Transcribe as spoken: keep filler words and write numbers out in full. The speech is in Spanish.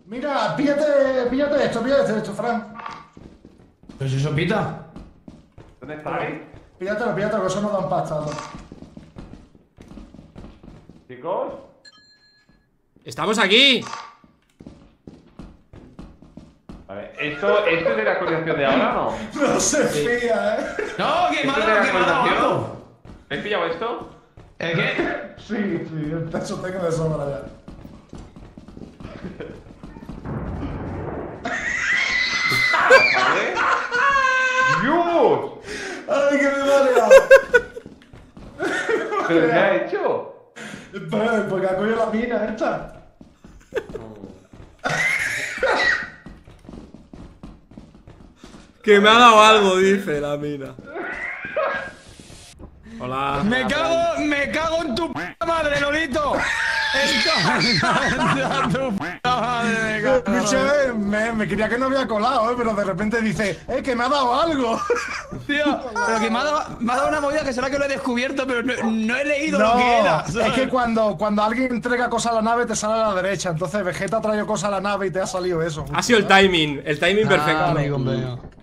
Mira, píllate, píllate esto, píllate esto, Fran. ¿Pero si sopita? ¿Dónde estáis? Píllatelo, píllatelo, que eso no dan pasta, ¿no? Chicos. ¡Estamos aquí! Vale, ¿esto, ¿esto es de la actualización de ahora o no? No se fía, ¿eh? No, que me ¿Esto ha es de la dado, que me ha dado actualización? algo. ¿Habéis pillado esto? ¿El qué? Sí, sí, el peso tengo de sobra ya. ¿Vale? ¡Dios! ¡Ay, que me marea! ¿Pero qué ha hecho? Pues, porque ha cogido la mina esta. Que me ha dado algo, dice la mina. Hola. Me cago, me cago en tu puta madre, Lolito. Esto, en tu puta madre, me cago. Escucha, me, me creía que no había colado, ¿eh? Pero de repente dice, ¡eh, que me ha dado algo! Tío, pero que me ha dado, me ha dado una movida que será que lo he descubierto, pero no, no he leído No, lo que era. es que cuando, cuando alguien entrega cosas a la nave te sale a la derecha. Entonces Vegeta ha traído cosas a la nave y te ha salido eso. Ha sido el timing, el timing perfecto. Ah, amigo mío.